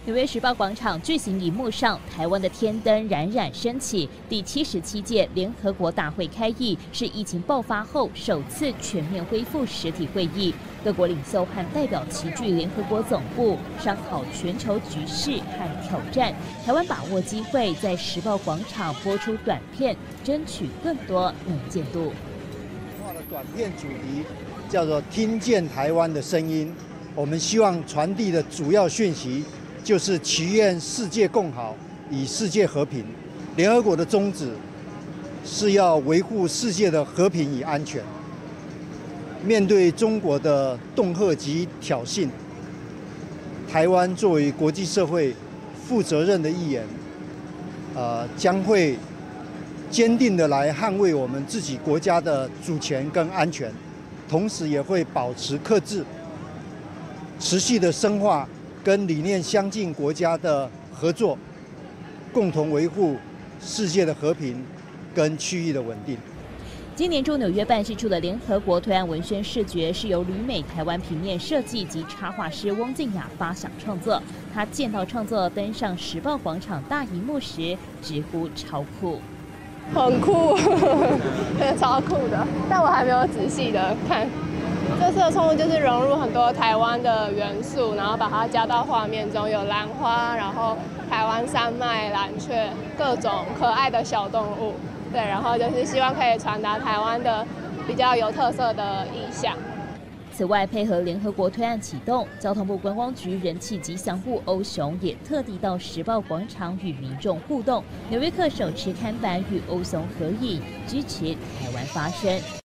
纽约时报广场巨型荧幕上，台湾的天灯冉冉升起。第77届联合国大会开议，是疫情爆发后首次全面恢复实体会议。各国领袖和代表齐聚联合国总部，商讨全球局势和挑战。台湾把握机会，在时报广场播出短片，争取更多能见度。 画的短片主题叫做"听见台湾的声音"，我们希望传递的主要讯息就是祈愿世界共好，以世界和平。联合国的宗旨是要维护世界的和平与安全。面对中国的恫吓及挑衅，台湾作为国际社会负责任的一员，将会坚定的来捍卫我们自己国家的主权跟安全，同时也会保持克制，持续的深化跟理念相近国家的合作，共同维护世界的和平跟区域的稳定。 今年驻纽约办事处的联合国推案文宣视觉是由旅美台湾平面设计及插画师翁静雅发想创作。她见到创作登上时报广场大荧幕时，直呼超酷。 很酷，超酷的，但我还没有仔细的看。这次的创作就是融入很多台湾的元素，然后把它加到画面中，有兰花，然后台湾山脉、蓝雀，各种可爱的小动物。对，然后就是希望可以传达台湾的比较有特色的意象。 此外，配合联合国推案启动，交通部观光局人气吉祥物欧熊也特地到时报广场与民众互动。纽约客手持看板与欧熊合影，支持台湾发声。